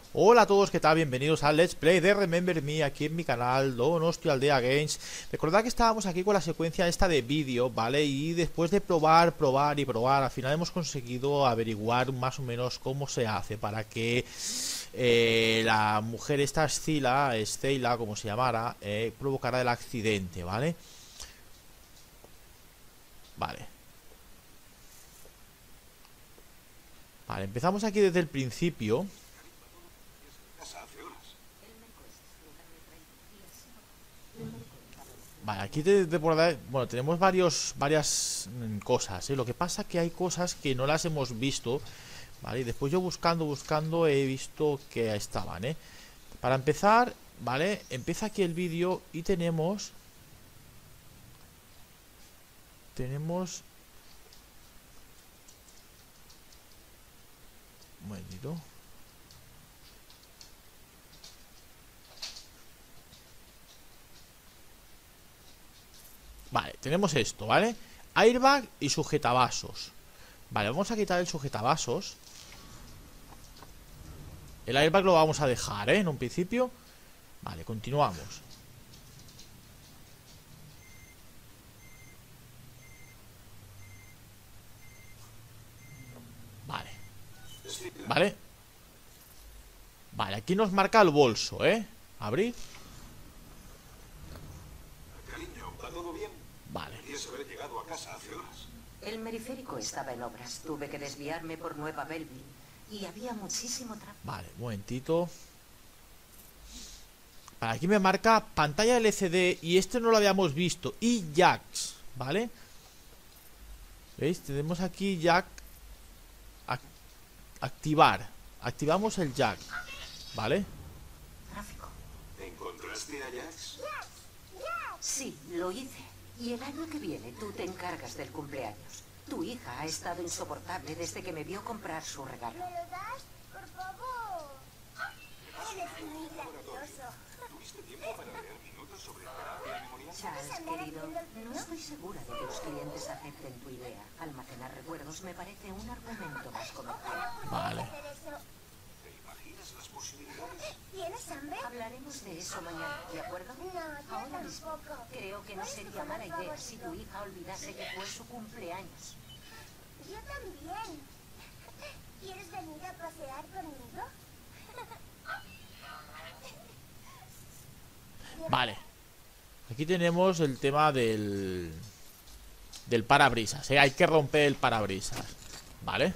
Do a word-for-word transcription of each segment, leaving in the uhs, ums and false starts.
Hola a todos, ¿qué tal? Bienvenidos al Let's Play de Remember Me aquí en mi canal Donosti Aldea Games. Recordad que estábamos aquí con la secuencia esta de vídeo, ¿vale? Y después de probar, probar y probar, al final hemos conseguido averiguar más o menos cómo se hace para que eh, la mujer esta Scylla, Stella, como se llamara, eh, provocara el accidente, ¿vale? Vale. Vale, empezamos aquí desde el principio. Vale, aquí de, de por ahí, bueno, tenemos varios, varias mm, cosas, ¿eh? Lo que pasa que hay cosas que no las hemos visto, ¿vale? Y después yo buscando, buscando he visto que estaban, ¿eh? Para empezar, ¿vale? Empieza aquí el vídeo y tenemos... Tenemos... Un momentito. Vale, tenemos esto, ¿vale? Airbag y sujetavasos. Vale, vamos a quitar el sujetavasos. El airbag lo vamos a dejar, ¿eh? En un principio. Vale, continuamos. Vale. Vale. Vale, aquí nos marca el bolso, ¿eh? Abrir. Cariño, ¿va todo bien? Vale. Deberías haber llegado a casa hace horas. El periférico estaba en obras. Tuve que desviarme por Nueva Belleville y había muchísimo tráfico. Vale, un momentito. Vale, aquí me marca pantalla L C D y este no lo habíamos visto. Y jacks, ¿vale? ¿Veis? Tenemos aquí jack. Ac activar. Activamos el jack, ¿vale? Tráfico. ¿Encontraste a Jax? Sí, lo hice. Y el año que viene tú te encargas del cumpleaños. Tu hija ha estado insoportable desde que me vio comprar su regalo. ¿Me lo das? Por favor. Eres muy gracioso. ¿Tuviste tiempo para leer minutos sobre terapia memorial? Charles, querido, no estoy segura de que los clientes acepten tu idea. Almacenar recuerdos me parece un argumento más comercial. Vale. Hacer eso. ¿Te imaginas las posibilidades? ¿Tienes hambre? Hablaremos de eso mañana, ¿de acuerdo? No, yo Ahora mismo, tampoco. creo que no sería mala idea si tu hija olvidase que fue su cumpleaños. Yo también. ¿Quieres venir a pasear conmigo? Vale. Aquí tenemos el tema del... Del parabrisas, ¿eh? Hay que romper el parabrisas, ¿vale?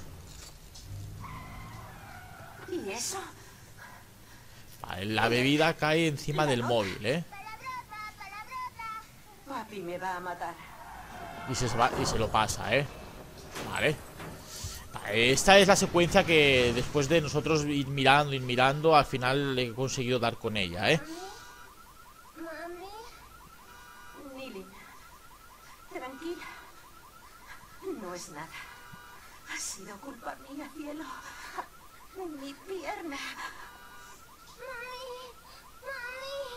¿Y eso? Vale, la bebida cae encima del móvil, ¿eh? Palabrota, palabrota. Papi me va a matar. Y se, va, y se lo pasa, ¿eh? Vale. Vale, esta es la secuencia que después de nosotros ir mirando, ir mirando, al final he conseguido dar con ella, ¿eh? Mami. Nili, tranquila. No es nada. Ha sido culpa mía, cielo. Mi pierna. Mami. Mami.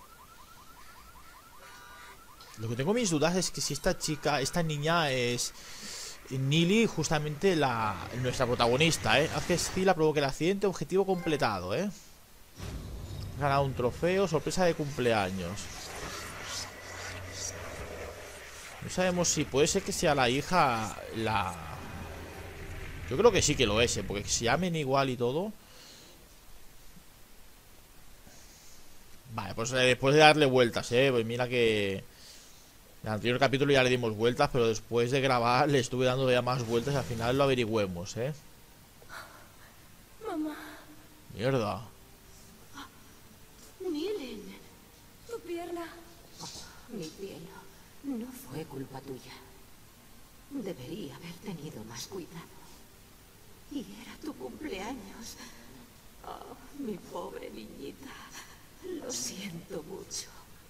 Lo que tengo mis dudas es que si esta chica, esta niña es Nili, justamente la nuestra protagonista, ¿eh? Haz que Scylla provoque el accidente, objetivo completado, ¿eh? Ha ganado un trofeo, sorpresa de cumpleaños. No sabemos si puede ser que sea la hija, la... Yo creo que sí que lo es, ¿eh? Porque se llamen igual y todo. Vale, pues eh, después de darle vueltas, ¿eh? Pues mira que... En el anterior capítulo ya le dimos vueltas, pero después de grabar le estuve dando ya más vueltas y al final lo averigüemos, ¿eh? Mamá, Mierda. Nili, tu pierna. mi cielo. No fue culpa tuya. Debería haber tenido más cuidado. Y era tu cumpleaños. Oh, mi pobre niñita. Lo siento mucho.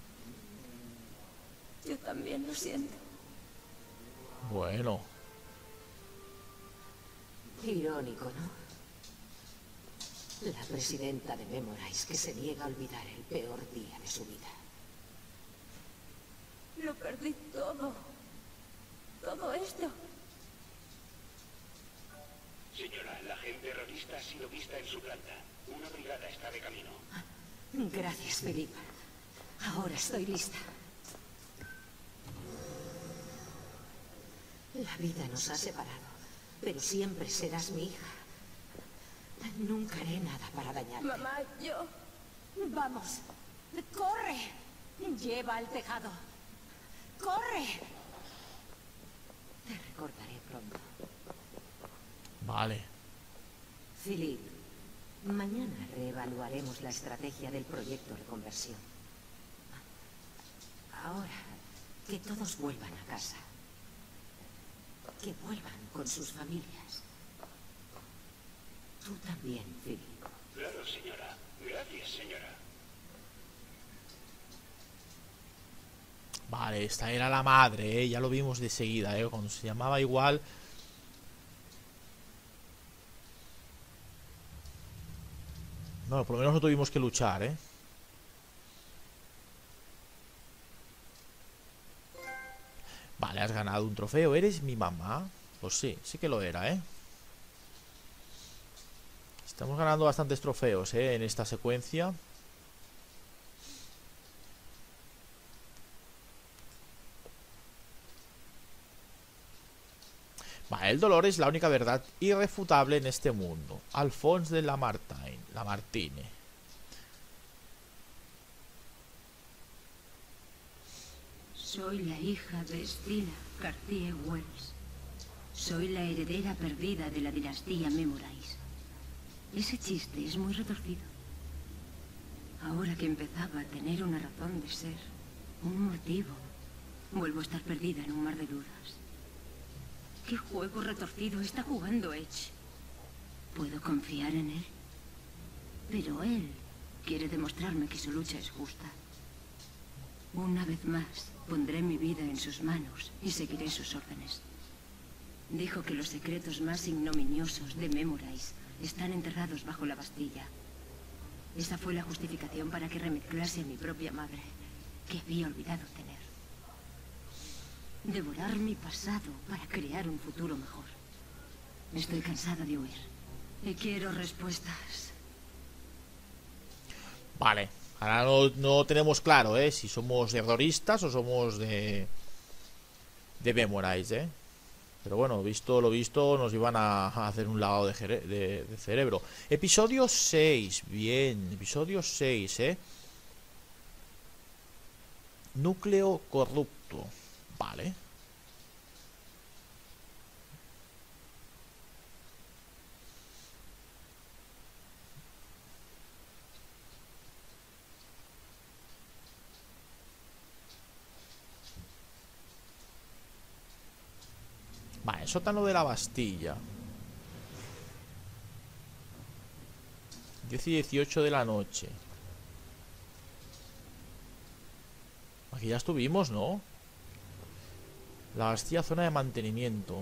Yo también lo siento. Bueno. Irónico, ¿no? La presidenta de Memorize que se niega a olvidar el peor día de su vida. Lo perdí todo. Todo esto. Señora, la agente revista ha sido vista en su planta. Una brigada está de camino. Gracias, Philip. Ahora estoy lista. La vida nos ha separado, pero siempre serás mi hija. Nunca haré nada para dañarte. Mamá, yo... Vamos, corre. Lleva al tejado. Corre. Te recordaré pronto. Vale. Philip, mañana reevaluaremos la estrategia del proyecto de conversión. Ahora, que todos vuelvan a casa. Que vuelvan con sus familias. Tú también, Philip. Claro, señora. Gracias, señora. Vale, esta era la madre, ¿eh? Ya lo vimos de seguida, ¿eh? Cuando se llamaba igual. No, por lo menos no tuvimos que luchar, ¿eh? Vale, has ganado un trofeo. ¿Eres mi mamá? Pues sí, sí que lo era, ¿eh? Estamos ganando bastantes trofeos, ¿eh? En esta secuencia. Vale, el dolor es la única verdad irrefutable en este mundo. Alphonse de Lamartine, Lamartine. Soy la hija de Stella Cartier Wells. Soy la heredera perdida de la dinastía Memorais. Ese chiste es muy retorcido. Ahora que empezaba a tener una razón de ser, un motivo, vuelvo a estar perdida en un mar de dudas. ¿Qué juego retorcido está jugando Edge? ¿Puedo confiar en él? Pero él quiere demostrarme que su lucha es justa. Una vez más, pondré mi vida en sus manos y seguiré sus órdenes. Dijo que los secretos más ignominiosos de Memorais están enterrados bajo la Bastilla. Esa fue la justificación para que remezclase a mi propia madre, que había olvidado tener. Devorar mi pasado para crear un futuro mejor. Estoy cansada de huir y quiero respuestas. Vale, ahora no, no tenemos claro, ¿eh? Si somos terroristas o somos de... de Memorais, ¿eh? Pero bueno, visto lo visto, nos iban a, a hacer un lavado de, de, de cerebro. Episodio seis, bien, episodio seis, ¿eh? Núcleo corrupto. Vale. Vale, sótano de la Bastilla. diez y dieciocho de la noche. Aquí ya estuvimos, ¿no? La Bastilla, zona de mantenimiento.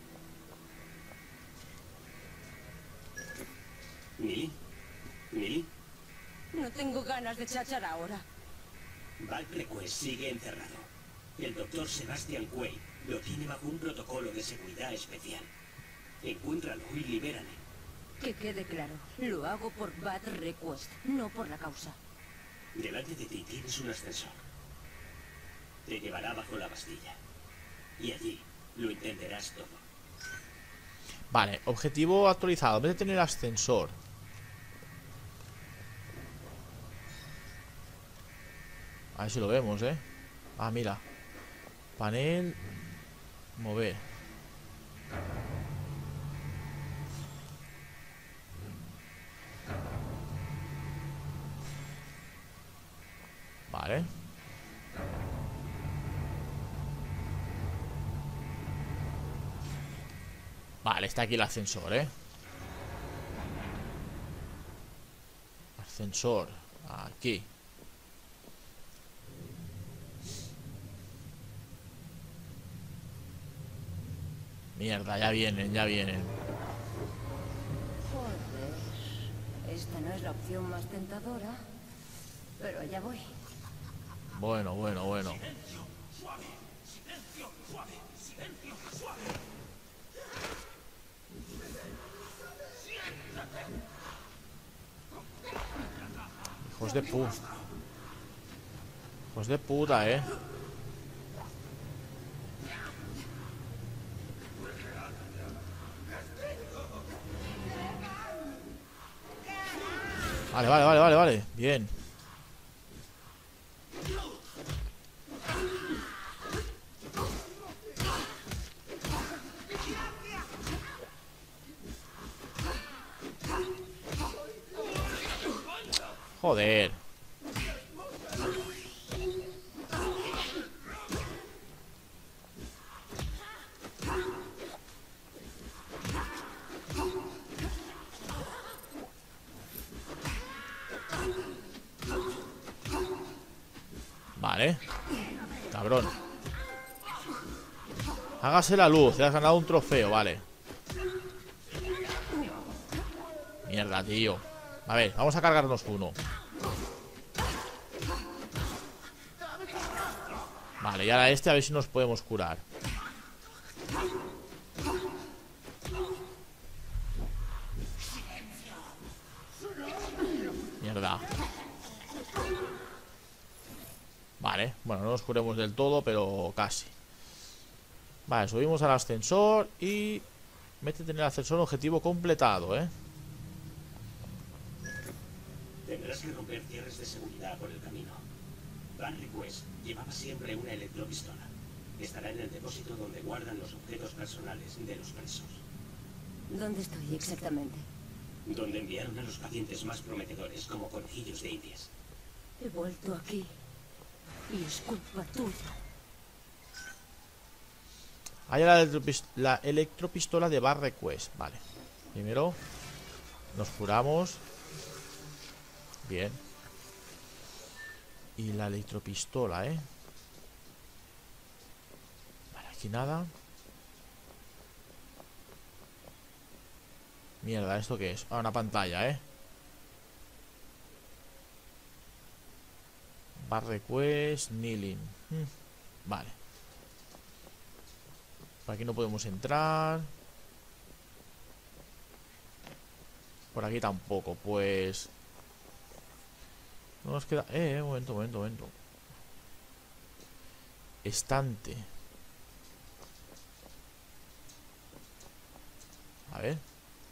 ¿Millie? ¿Millie? No tengo ganas de chachar ahora. Val Prequest sigue encerrado. El doctor Sebastian Quay lo tiene bajo un protocolo de seguridad especial. Encuéntralo y libérale. Que quede claro, lo hago por Bad Request, no por la causa. Delante de ti tienes un ascensor. Te llevará bajo la Bastilla. Y allí lo entenderás todo. Vale, objetivo actualizado. En vez de tener ascensor. A ver si lo vemos, ¿eh? Ah, mira. Panel. Mover. Vale. Vale, está aquí el ascensor, ¿eh? Ascensor. Aquí. Mierda, ya vienen, ya vienen. Joder, esta no es la opción más tentadora, pero allá voy. Bueno, bueno, bueno. Hijos de puta. Hijos de puta, eh. Vale, vale, vale, vale, vale. Bien. Joder. Vale. Cabrón. Hágase la luz. Te has ganado un trofeo, vale. Mierda, tío. A ver, vamos a cargarnos uno. Vale, y ahora este a ver si nos podemos curar. Mierda. Vale, bueno, no nos curemos del todo, pero casi. Vale, subimos al ascensor y... métete en el ascensor, objetivo completado, ¿eh? Tendrás que romper cierres de seguridad por el camino. Barry Quest llevaba siempre una electropistola. Estará en el depósito donde guardan los objetos personales de los presos. ¿Dónde estoy exactamente? Donde enviaron a los pacientes más prometedores como conejillos de indias. He vuelto aquí. Y es culpa tuya. Hay la, electropist la electropistola de Barry Quest. Vale. Primero nos curamos. Bien. Y la electropistola, ¿eh? Vale, aquí nada. Mierda, ¿esto qué es? Ah, una pantalla, ¿eh? Barry Quest, kneeling. Hmm. Vale. Por aquí no podemos entrar. Por aquí tampoco, pues... no nos queda... Eh, eh, momento, momento, momento. Estante. A ver.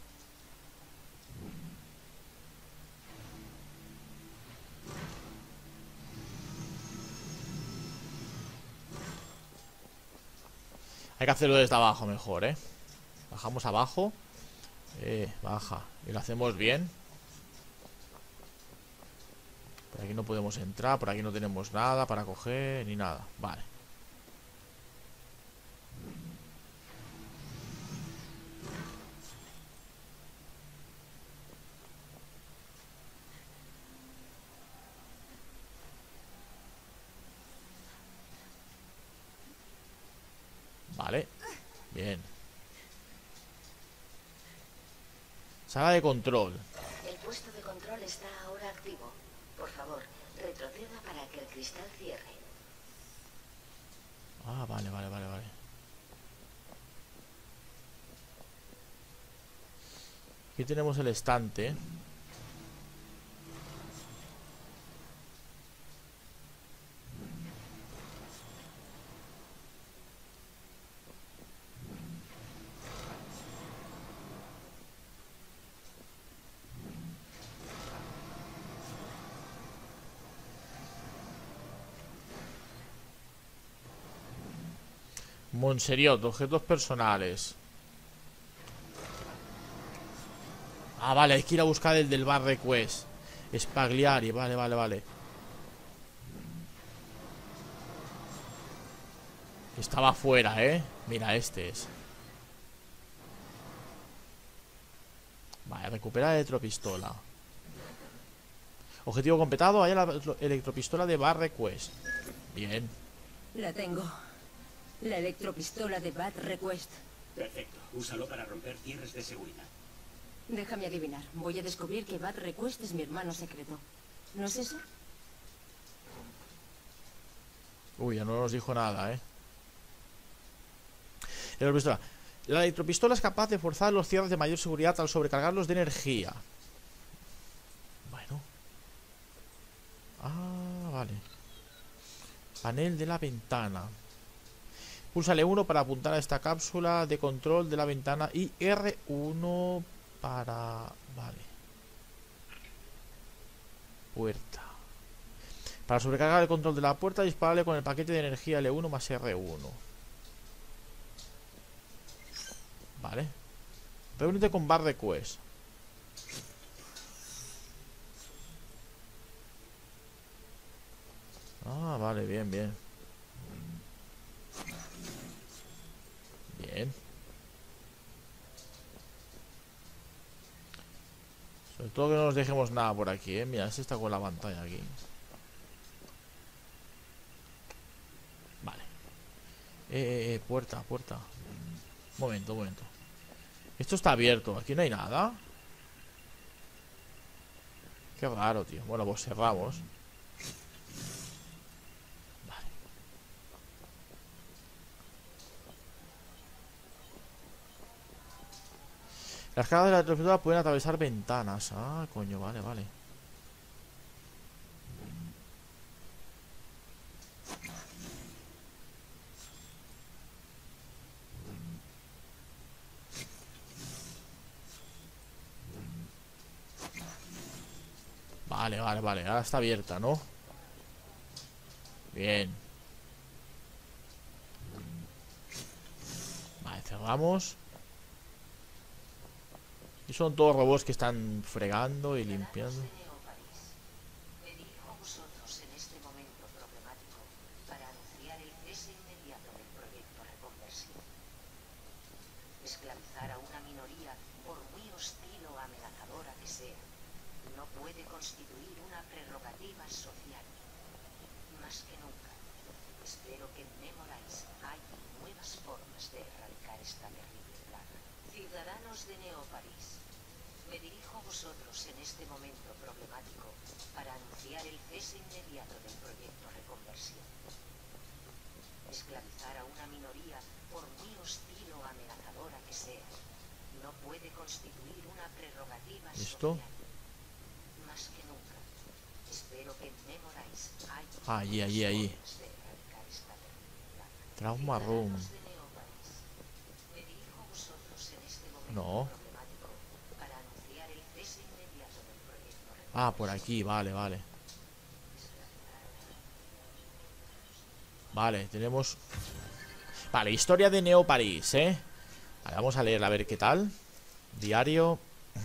Hay que hacerlo desde abajo mejor, ¿eh? Bajamos abajo. Eh, baja. Y lo hacemos bien. Por aquí no podemos entrar. Por aquí no tenemos nada para coger. Ni nada. Vale. Vale. Bien. Sala de control. El puesto de control está ahora activo. Por favor, retroceda para que el cristal cierre. Ah, vale, vale, vale, vale. Aquí tenemos el estante. Monseriot, objetos personales. Ah, vale, hay que ir a buscar el del Barry Quest. Spagliari, vale, vale, vale. Estaba afuera, ¿eh? Mira, este es. Vale, recupera la electropistola. Objetivo completado, hay la electropistola de Barry Quest. Bien. La tengo. La electropistola de Bad Request. Perfecto. Úsalo para romper cierres de seguridad. Déjame adivinar. Voy a descubrir que Bad Request es mi hermano secreto. ¿No es eso? Uy, ya no nos dijo nada, ¿eh? Electropistola. La electropistola es capaz de forzar los cierres de mayor seguridad al sobrecargarlos de energía. Bueno. Ah, vale. Panel de la ventana. Pulsa L uno para apuntar a esta cápsula de control de la ventana y R uno para... Vale. Puerta. Para sobrecargar el control de la puerta, dispararle con el paquete de energía L uno más R uno. Vale. Reúnete con Bar Request. Ah, vale, bien, bien. Bien. Sobre todo que no nos dejemos nada por aquí, eh. Mira, este está con la pantalla aquí. Vale. Eh, eh, eh, puerta, puerta. Momento, momento. Esto está abierto, aquí no hay nada. Qué raro, tío. Bueno, pues cerramos. Vale. Las cargas de la electricidad pueden atravesar ventanas. Ah, coño, vale, vale. Vale, vale, vale. Ahora está abierta, ¿no? Bien. Vale, cerramos. Y son todos robots que están fregando y limpiando. Me dirijo a vosotros en este momento problemático para anunciar el cese inmediato del proyecto Reconversión. Esclavizar a una minoría, por muy hostil o amenazadora que sea, no puede constituir una prerrogativa social. Más que nunca, espero que en Nemorais haya nuevas formas de erradicar esta terrible plaga. Ciudadanos de Neoparís, me dirijo a vosotros en este momento problemático para anunciar el cese inmediato del proyecto Reconversión. Esclavizar a una minoría, por muy hostil o amenazadora que sea, no puede constituir una prerrogativa ¿Esto? social. Más que nunca, espero que en Nemorais haya Ah, allí, allí, allí. formas de erradicar esta terrible plaga. Trauma Room. Ciudadanos de Neoparís, me dirijo a vosotros en este momento No. problemático para anunciar el cese inmediato del proyecto Reconversión. Ah, por aquí, vale, vale. Vale, tenemos... Vale, historia de Neoparís, ¿eh? Vale, vamos a leerla a ver qué tal. Diario.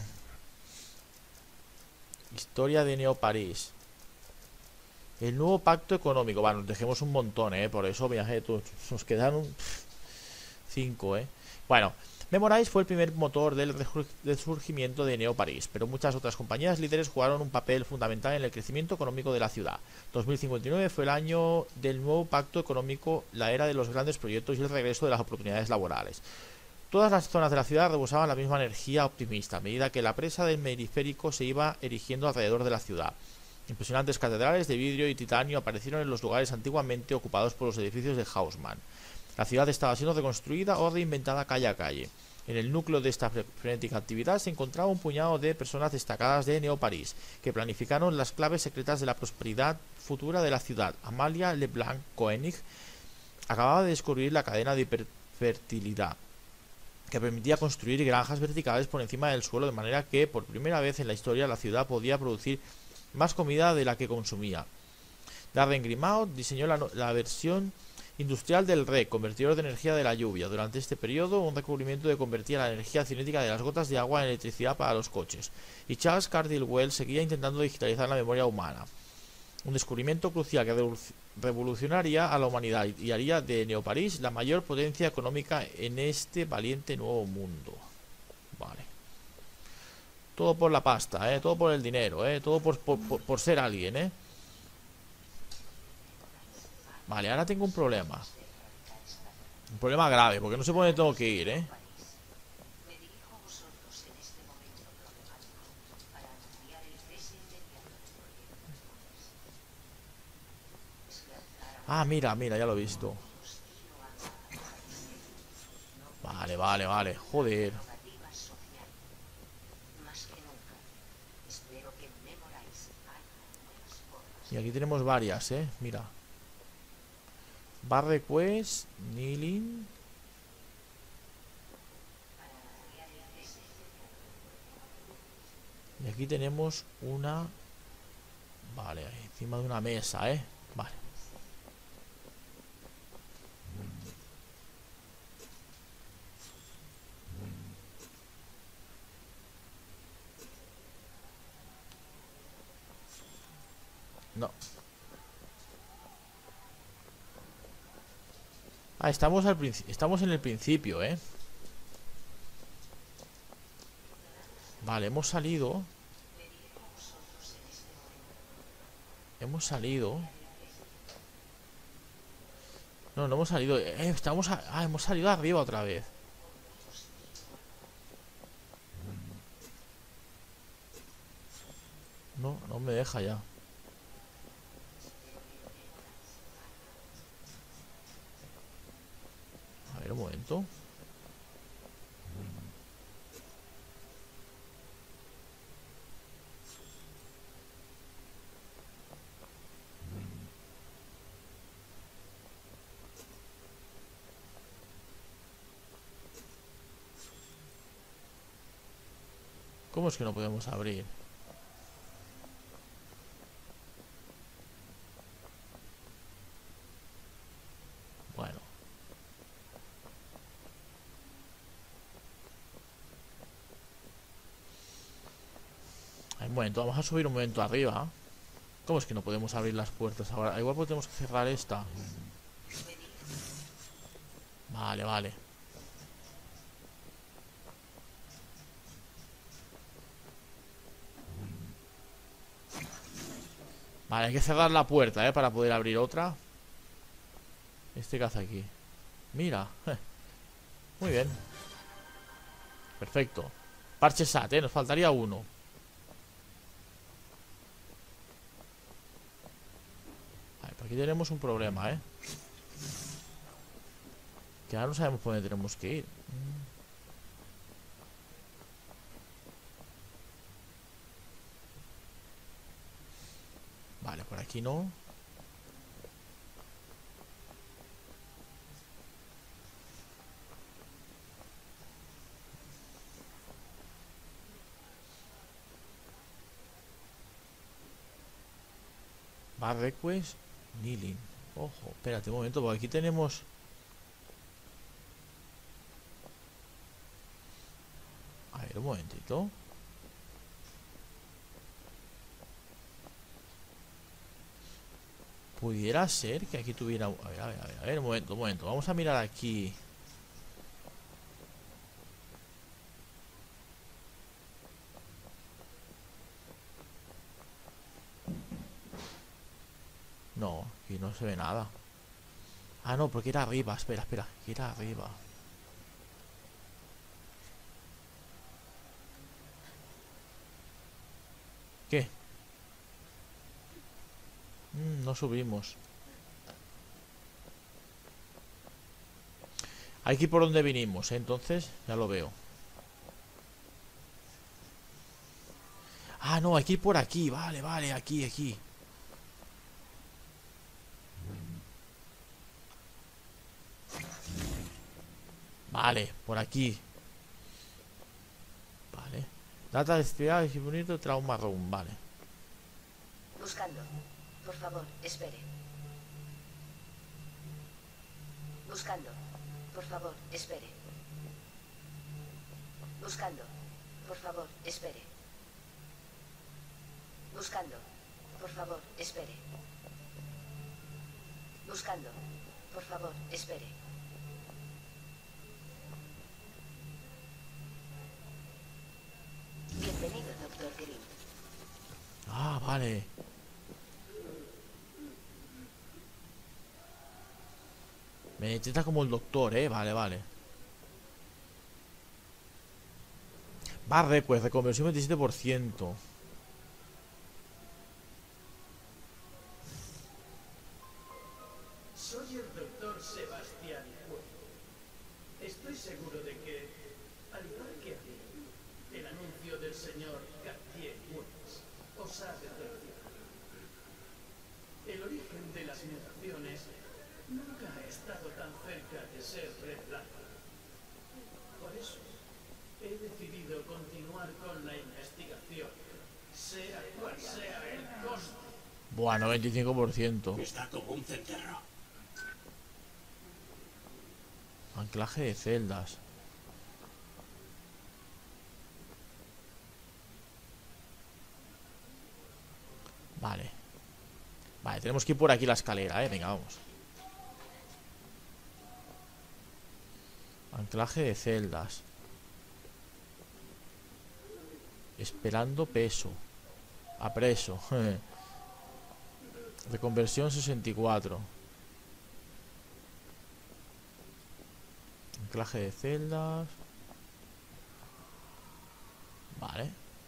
Historia de Neoparís. El nuevo pacto económico. Bueno, nos dejemos un montón, ¿eh? Por eso, viaje, nos quedan un... cinco, ¿eh? Bueno, Nemorais fue el primer motor del resurgimiento de Neoparís, pero muchas otras compañías líderes jugaron un papel fundamental en el crecimiento económico de la ciudad. dos mil cincuenta y nueve fue el año del nuevo pacto económico, la era de los grandes proyectos y el regreso de las oportunidades laborales. Todas las zonas de la ciudad rebosaban la misma energía optimista, a medida que la presa del periférico se iba erigiendo alrededor de la ciudad. Impresionantes catedrales de vidrio y titanio aparecieron en los lugares antiguamente ocupados por los edificios de Haussmann. La ciudad estaba siendo reconstruida o reinventada calle a calle. En el núcleo de esta frenética actividad se encontraba un puñado de personas destacadas de Neoparís, que planificaron las claves secretas de la prosperidad futura de la ciudad. Amalia Leblanc-Koenig acababa de descubrir la cadena de hiperfertilidad, que permitía construir granjas verticales por encima del suelo, de manera que, por primera vez en la historia, la ciudad podía producir más comida de la que consumía. Darren Grimaud diseñó la, no la versión industrial del R E C, convertidor de energía de la lluvia. Durante este periodo, un recubrimiento que convertía la energía cinética de las gotas de agua en electricidad para los coches. Y Charles Cardinal Wells seguía intentando digitalizar la memoria humana. Un descubrimiento crucial que revolucionaría a la humanidad y haría de Neoparís la mayor potencia económica en este valiente nuevo mundo. Vale. Todo por la pasta, ¿eh? Todo por el dinero, ¿eh? Todo por, por, por, por ser alguien, ¿eh? Vale, ahora tengo un problema. Un problema grave, porque no sé por dónde tengo que ir, ¿eh? Ah, mira, mira, ya lo he visto. Vale, vale, vale, joder. Y aquí tenemos varias, eh. Mira. Bar request, kneeling. Y aquí tenemos una. Vale, encima de una mesa, eh. Vale. No. Ah, estamos al principio. Estamos en el principio, eh. Vale, hemos salido. Hemos salido. No, no hemos salido. Eh, estamos a... Ah, hemos salido arriba otra vez. No, no me deja ya. A ver, un momento. ¿Cómo es que no podemos abrir? Bueno. Un momento, vamos a subir un momento arriba. ¿Cómo es que no podemos abrir las puertas ahora? Igual podemos cerrar esta. Vale, vale. Vale, hay que cerrar la puerta, ¿eh? Para poder abrir otra. Este que hace aquí. Mira. Muy bien. Perfecto. Parche S A T, ¿eh? Nos faltaría uno. Vale, pues aquí tenemos un problema, ¿eh? Que ahora no sabemos por dónde tenemos que ir. Vale, por aquí no. Bar request, kneeling. Ojo, espérate un momento, porque aquí tenemos... A ver, un momentito. Pudiera ser que aquí tuviera... A ver, a ver, a ver, a ver, un momento, un momento. Vamos a mirar aquí. No, aquí no se ve nada. Ah, no, porque era arriba. Espera, espera, que era arriba. ¿Qué? Mm, no subimos. Hay que ir por donde vinimos, ¿eh? Entonces, ya lo veo. Ah, no, hay que ir por aquí. Vale, vale, aquí, aquí. Vale, por aquí. Vale. Data de estudiar y bonito trauma room, vale. Buscando. Por favor, espere. Buscando. Por favor, espere. Buscando. Por favor, espere. Buscando. Por favor, espere. Buscando. Por favor, espere. Bienvenido, doctor Green. Ah, vale. Me detecta como el doctor, eh. Vale, vale. Bar request, reconversión veintisiete por ciento. Soy el doctor Sebastián Huey. Estoy seguro de que, al igual que a mí, el anuncio del señor Cartier Wells os ha decepcionado. de las mutaciones nunca ha estado tan cerca de ser revelado. Por eso, he decidido continuar con la investigación, sea cual sea el costo. Bueno, veinticinco por ciento. Está como un cencerro. Anclaje de celdas. Vale. Vale, tenemos que ir por aquí la escalera, eh. Venga, vamos. Anclaje de celdas. Esperando peso. Apreso. De conversión sesenta y cuatro. Anclaje de celdas. Vale.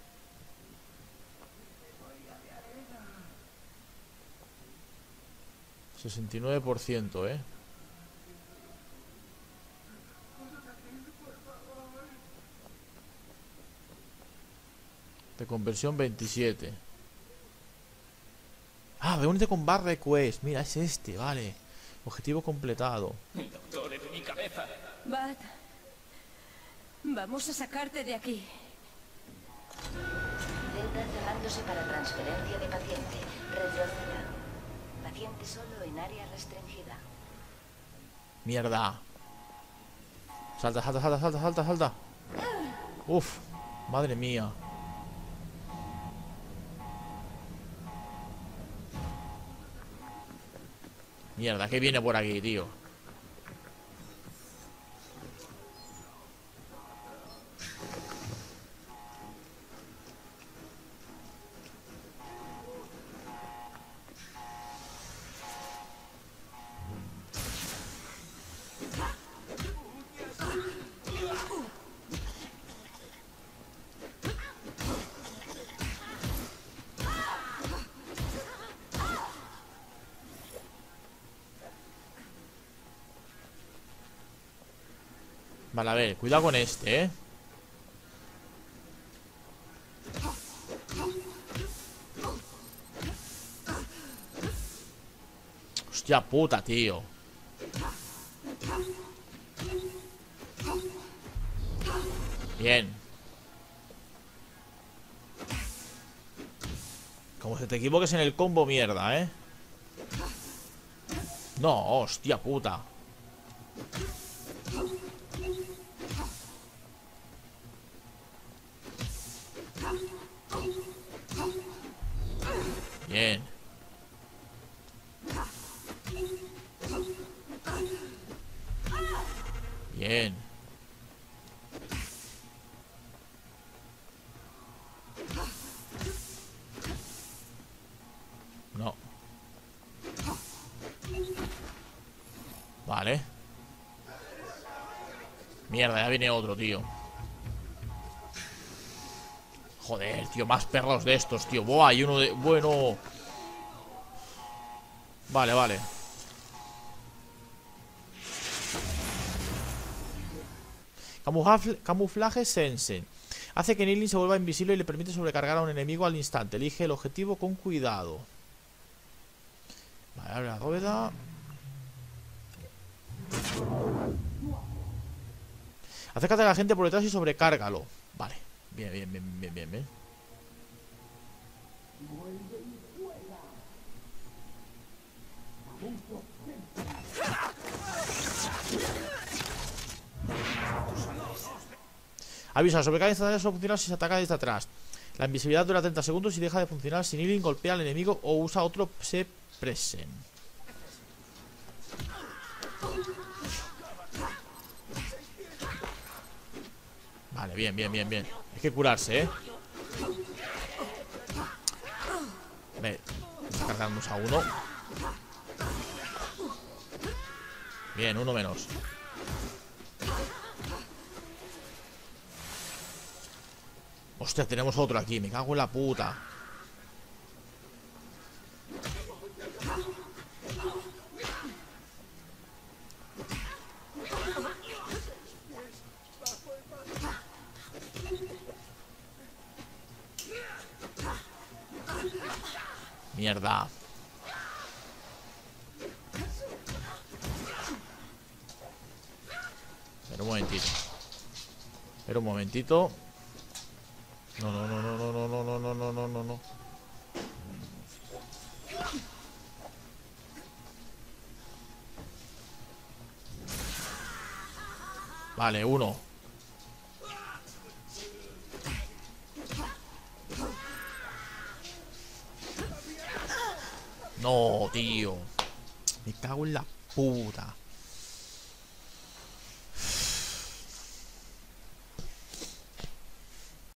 sesenta y nueve por ciento, eh. De conversión veintisiete. Ah, reúnete con Bar Request. Mira, es este, vale. Objetivo completado. Doctor, en mi cabeza. Bat, vamos a sacarte de aquí. Celda cerrándose para transferencia de paciente. Retroceda. Paciente solo en área restringida. Mierda. Salta, salta, salta, salta, salta, salta. Uf, madre mía. Mierda, ¿qué viene por aquí, tío? Vale, a ver, cuidado con este, ¿eh? Hostia puta, tío. Bien. Como se te equivoques en el combo, mierda, ¿eh? No, hostia puta. Bien. Bien. No. Vale. Mierda, ya viene otro, tío. Joder, tío, más perros de estos, tío. Buah, hay uno de... Bueno. Vale, vale. Camuflaje, camuflaje Sense. Hace que Nilin se vuelva invisible y le permite sobrecargar a un enemigo al instante. Elige el objetivo con cuidado. Vale, abre la rueda. Acércate a la gente por detrás y sobrecárgalo. Vale. Bien, bien, bien, bien, bien, bien. Avisa, la sobrecarga instantánea solo funciona si se ataca desde atrás. La invisibilidad dura treinta segundos y deja de funcionar si Nilin golpea al enemigo o usa otro se presen. Vale, bien, bien, bien, bien. Hay que curarse, ¿eh? Vale, vamos a cargarnos a uno. Bien, uno menos. Hostia, tenemos otro aquí. Me cago en la puta. Mierda. Espera un momentito. Espera un momentito. No, no, no, no, no, no, no, no, no, no, no, no, no. Vale, uno. No, tío. Me cago en la puta.